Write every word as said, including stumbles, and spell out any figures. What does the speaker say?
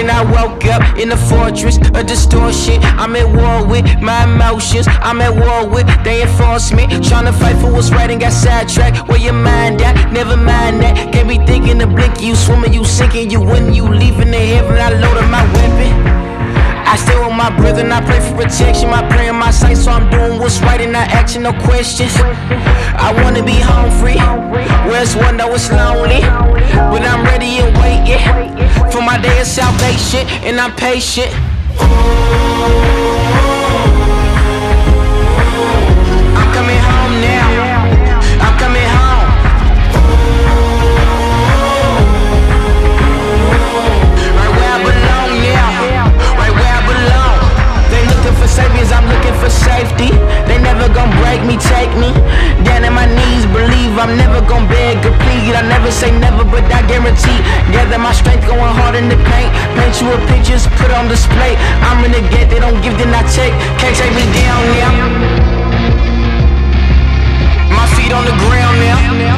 Then I woke up in a fortress of distortion. I'm at war with my emotions, I'm at war with they enforcement. Tryna fight for what's right and got sidetracked. Where your mind at? Never mind that. Can't be thinking to blink. You swimming, you sinking, you winning, you leaving the heaven. I loaded my weapon. I stay with my brother and I pray for protection. My prayer in my sight, so I'm doing what's right and not asking no questions. I wanna be home free, where it's one though it's lonely, but I'm ready and waiting for my day of salvation, and I'm patient. I'm coming home now, I'm coming home. Right where I belong now, right where I belong. They looking for saviors, I'm looking for safety. They never gon' break me, take me down on my knees, believe I'm never gon' beg or plead. I never say never, but I guarantee. Gather my strength, going hard in the paint. Paint you a pictures, put on display. I'm renegade, they don't give, then I take. Can't take me down now. My feet on the ground now.